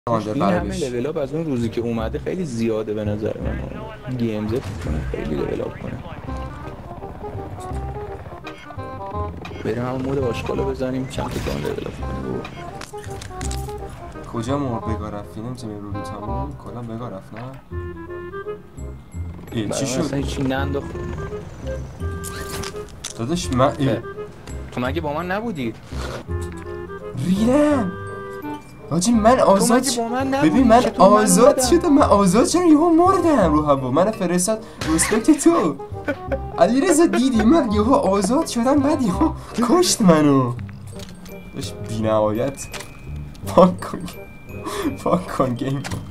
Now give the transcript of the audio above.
این همه لول اپ از اون روزی که اومده خیلی زیاده به نظر من. گیم زد خیلی لول اپ کنه. بریم همون مود آشغالو بزنیم چند تا گان لول اپ کنیم. کجا مور بگا رفت؟ نمیتونیم رو تموم کلا بگا رفت نه؟ ای چی شد؟ اصلا هیچی ننداخت. داداش من تو مگه با من نبودی؟ ریدم حاجی من آزاد ببین من آزاد شدم. من آزاد شدم یهو مردم رو هوا. من فرستاد رسپکت تو علی رضا دیدی من یهو آزاد شدم بعد یهو کشت منو. داش بی‌نهایت پاک کن گیم.